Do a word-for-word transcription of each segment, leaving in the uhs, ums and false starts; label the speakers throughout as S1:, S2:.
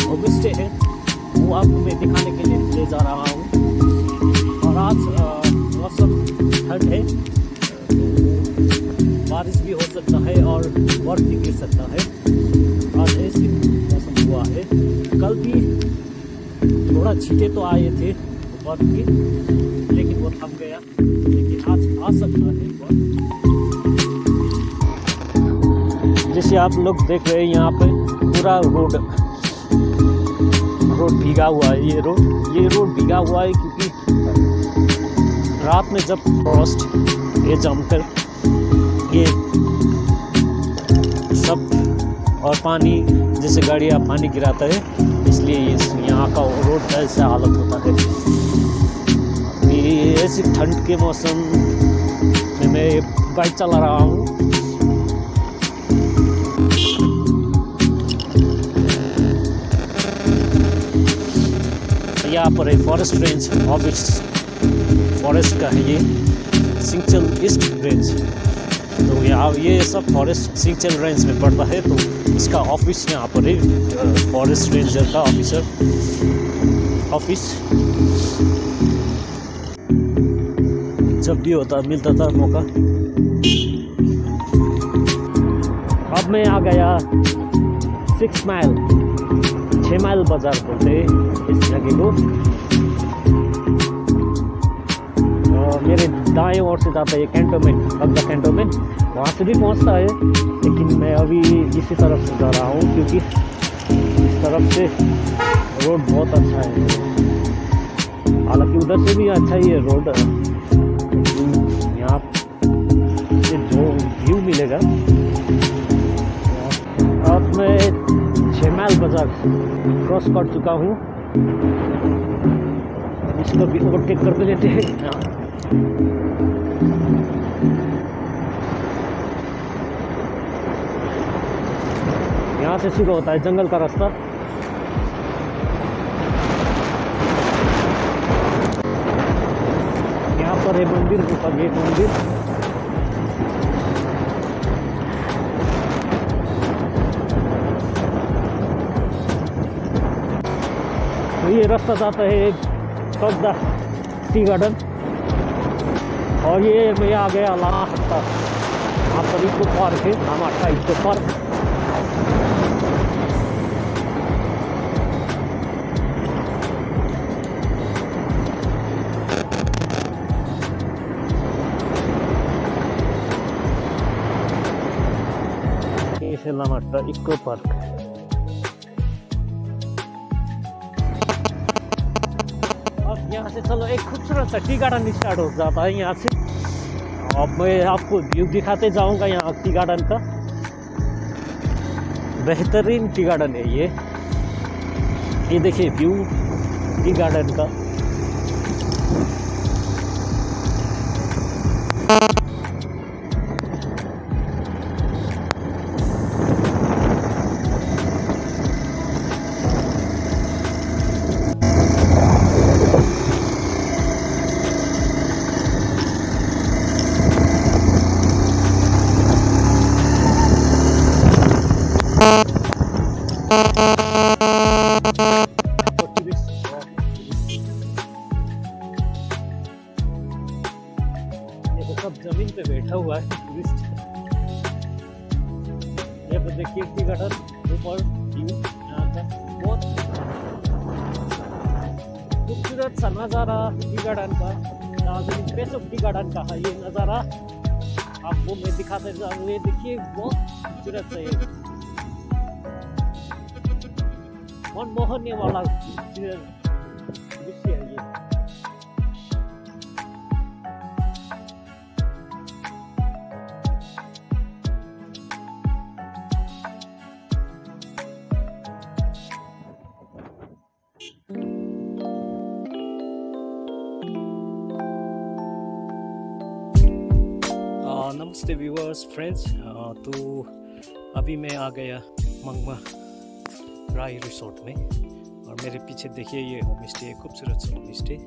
S1: Home stay है वो आपको मैं दिखाने के लिए ले जा रहा हूँ। और आज मौसम ठंड है, तो बारिश भी हो सकता है और बर्फ भी गिर सकता है। आज ऐसी मौसम हुआ है। कल भी थोड़ा छींटे तो आए थे बर्फ की, लेकिन वो थम गया। लेकिन आज आ सकता है बर्फ। जैसे आप लोग देख रहे हैं यहाँ पे पूरा रोड रोड भीगा हुआ है। ये रोड ये रोड भीगा हुआ है क्योंकि रात में जब फ्रॉस्ट ये जमकर ये सब और पानी जैसे गाड़ियाँ पानी गिराता है, इसलिए यहाँ का रोड ऐसा हालत होता है। ये ऐसी ठंड के मौसम में मैं बाइक चला रहा हूँ। यहाँ पर एक फॉरेस्ट रेंज ऑफिस फॉरेस्ट का है, ये सिंचल ईस्ट रेंज। तो यहाँ ये सब फॉरेस्ट सिंचल रेंज में पड़ता है, तो इसका ऑफिस यहाँ पर है, फॉरेस्ट रेंजर का ऑफिसर ऑफिस। जब भी होता मिलता था मौका। अब मैं आ गया सिक्स माइल छः माइल बाजार बोलते इस जगह को। मेरे दाएं ओर से जाता है कैंटोनमेंट, अगला कैंटोनमेंट, वहाँ से भी पहुँचता है। लेकिन मैं अभी इसी तरफ से जा रहा हूँ क्योंकि इस तरफ से रोड बहुत अच्छा है। हालांकि उधर से भी अच्छा ही है रोड, यहाँ से जो व्यू मिलेगा। अब मैं छः माइल बाजार क्रॉस कर चुका हूँ। इसको भी ओवरटेक कर लेते हैं। यहाँ से सीधा होता है जंगल का रास्ता। यहाँ पर है मंदिर, ऊपर एक मंदिर। तो ये रास्ता जाता है कब्जा टी गार्डन। और ये मैं आ गया लास्ट, यहाँ पर इको पार्क है, हमारा इको पार्क। ये है लामाटा इको पार्क। अब यहाँ से चलो एक खूबसूरत सा टी गार्डन स्टार्ट हो जाता है यहाँ से। अब मैं आपको व्यू दिखाते जाऊंगा यहाँ टी गार्डन का। बेहतरीन टी गार्डन है ये। ये देखिए व्यू टी गार्डन का। सब जमीन पे बैठा हुआ है टूरिस्ट। ये पर देखिए टी गार्डन ऊपर व्यू यहाँ का बहुत खूबसूरत सा नज़ारा टी गार्डन का। Darjeeling base of tea garden का है ये नज़ारा, आपको मैं दिखाते जाऊँ। ये देखिए बहुत खूबसूरत है, ये मन मोहने वाला दृश्य है ये। नमस्ते व्यूअर्स फ्रेंड्स। तो अभी मैं आ गया मंगमा राय रिसोर्ट में, और मेरे पीछे देखिए ये होम स्टे, खूबसूरत सा होम स्टे।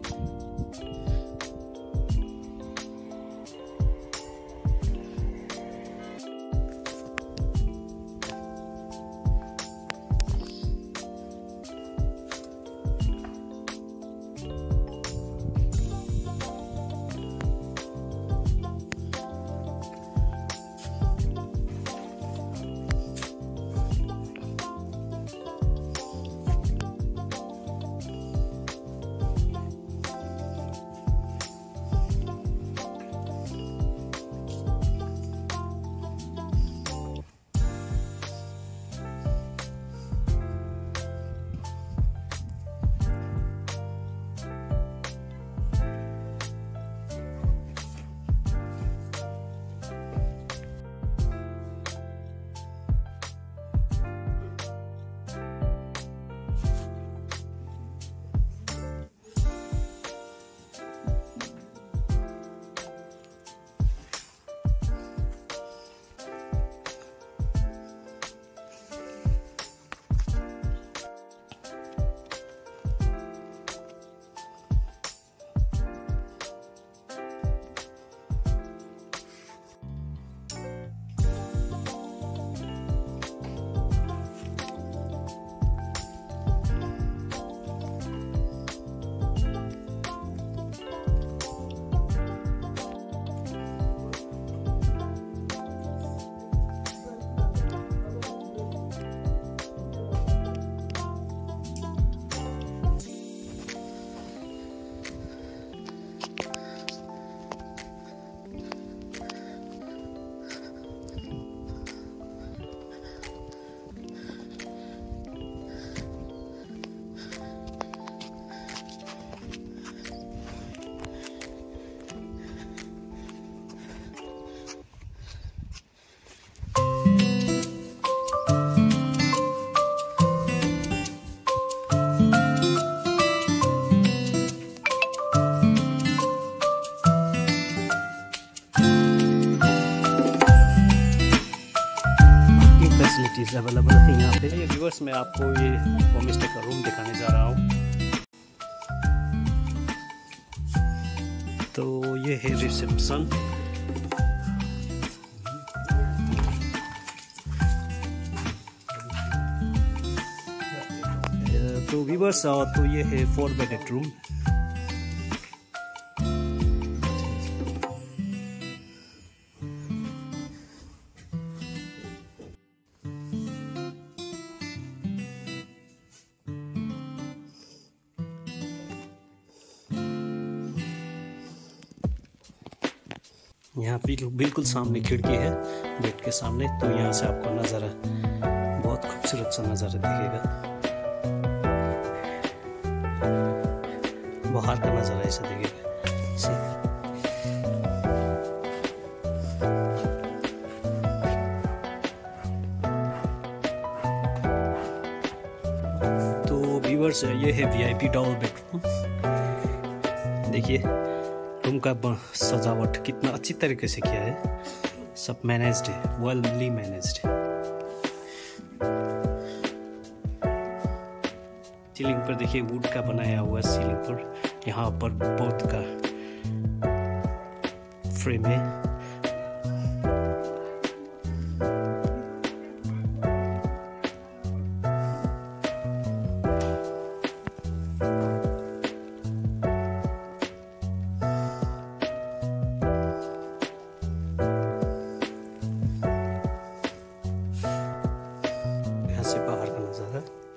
S1: मैं आपको ये होम स्टे का रूम दिखाने जा रहा हूँ। तो ये है रिसेप्शन। तो व्यूअर्स, तो ये है फोर बेडेड रूम। यहाँ बिल्कुल सामने खिड़की है गेट के सामने, तो यहाँ से आपको नज़ारा बहुत खूबसूरत सा नज़ारा दिखेगा। बाहर का नज़ारा ऐसा दिखेगा। तो व्यूअर्स, ये है वीआईपी डबल बेडरूम। देखिए रूम का सजावट कितना अच्छी तरीके से किया है, सब मैनेज्ड है, वेलली मैनेज्ड है। सीलिंग पर देखिए वुड का बनाया हुआ सीलिंग पर, यहाँ पर बोथ का फ्रेम है। से बाहर का नजारा।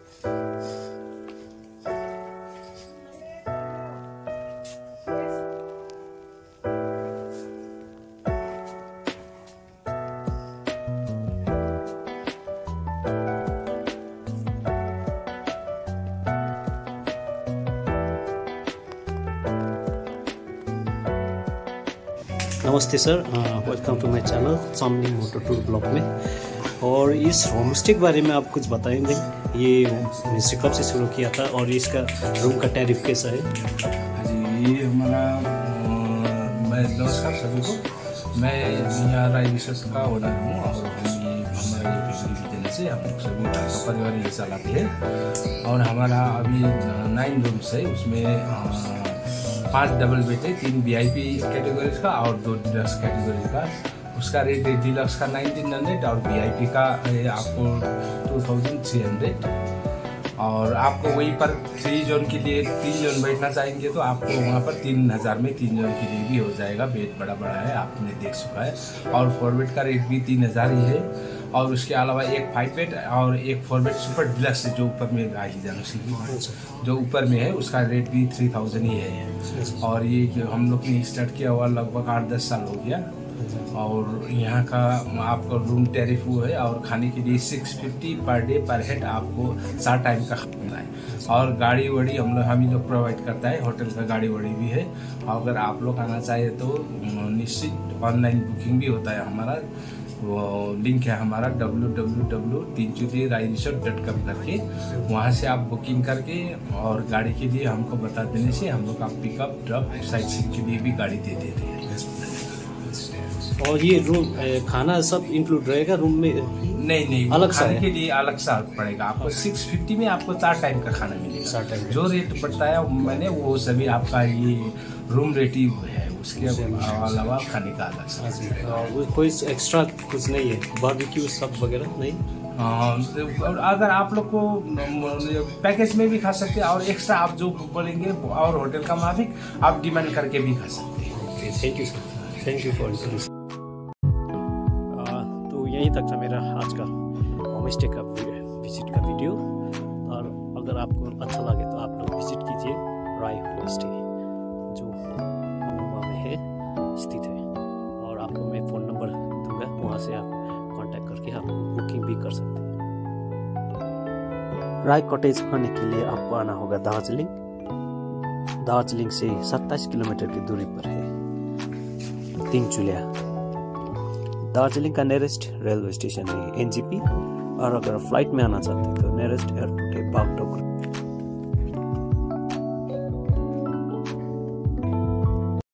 S1: नमस्ते sir, welcome to my channel Chamling motor tour blog में। और इस होम स्टे के बारे में आप कुछ बताएंगे? ये होम स्टे कब से शुरू किया था और इसका रूम का टैरिफ कैसा है?
S2: जी, ये हमारा मैं नमस्कार सभी को। मैं यहाँ राय रिसर्च का ओनर हूँ और हम ये हमारा ये फैमिली बिजनेस है। हम लोग सभी का परिवार ही चलाते हैं और हमारा अभी नाइन रूम्स है, उसमें पाँच डबल बेड है, तीन वीआईपी कैटेगरीज का और दो डिलक्स कैटेगरी का। उसका रेट है डिलक्स का नाइनटीन हंड्रेड और वीआईपी का है आपको टू थाउजेंड थ्री हंड्रेड। और आपको वहीं पर थ्री जोन के लिए तीन जोन बैठना चाहेंगे तो आपको वहाँ पर तीन हज़ार में तीन जोन के लिए भी हो जाएगा। बेड बड़ा बड़ा है, आपने देख चुका है। और फोर बेड का रेट भी तीन हज़ार ही है। और उसके अलावा एक फाइव बेड और एक फोर बेड सुपर डिलक्स जो ऊपर में आई जाना जो ऊपर में है उसका रेट भी थ्री थाउजेंड ही है। और ये हम लोग ने स्टार्ट किया हुआ लगभग आठ दस साल हो गया। और यहाँ का आपका रूम टैरिफ वो है और खाने के लिए six fifty per day per head आपको चार टाइम का खाना है। और गाड़ी वाड़ी हम लोग हम ही लोग प्रोवाइड करता है, होटल का गाड़ी वाड़ी भी है। अगर आप लोग आना चाहे तो निश्चित ऑनलाइन बुकिंग भी होता है हमारा। वो लिंक है हमारा W W W Tinchuley Rai resort dot com करके, वहाँ से आप बुकिंग करके और गाड़ी के लिए हमको बता देने से हम लोग आप पिकअप ड्रॉप साइट सीइंग के लिए भी गाड़ी दे देते हैं।
S1: और ये रूम खाना सब इंक्लूड रहेगा रूम में?
S2: नहीं नहीं, अलग खाने के लिए अलग सा पड़ेगा आपको। सिक्स फिफ्टी में आपको चार टाइम का खाना मिलेगा। चार टाइम जो रेट बताया मैंने वो सभी आपका ये रूम रेट ही है, उसके अलावा खाने का अलग सा।
S1: कोई एक्स्ट्रा कुछ नहीं है, बारबेक्यू सब वगैरह नहीं?
S2: और अगर आप लोग को पैकेज में भी खा सकते हैं और एक्स्ट्रा आप जो बोलेंगे और होटल का माफिक आप डिमांड करके भी खा सकते हैं।
S1: Thank you sir, thank you for this. तो यहीं तक था मेरा आज का होम स्टे का विजिट का वीडियो। और अगर आपको अच्छा लगे तो आप लोग विजिट कीजिए राय होम स्टे, जो मुंबई में है स्थित है। और आपको मैं फ़ोन नंबर दूंगा, वहाँ से आप कांटेक्ट करके आप बुकिंग भी कर सकते हैं। राय कॉटेज आने के लिए आपको आना होगा दार्जिलिंग। दार्जिलिंग से सत्ताईस किलोमीटर की दूरी पर है तीनचुलिया। दार्जिलिंग का नियरेस्ट रेलवे स्टेशन है एनजेपी। और अगर फ्लाइट में आना चाहते हैं तो नियरेस्ट एयरपोर्ट है बागडोगरा।